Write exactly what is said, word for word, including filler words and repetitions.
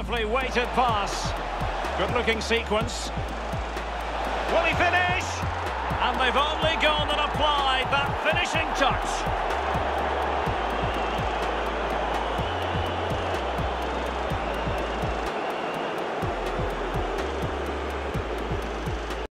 beautifully weighted pass. Good-looking sequence. Will he finish? And they've only gone and applied that finishing touch.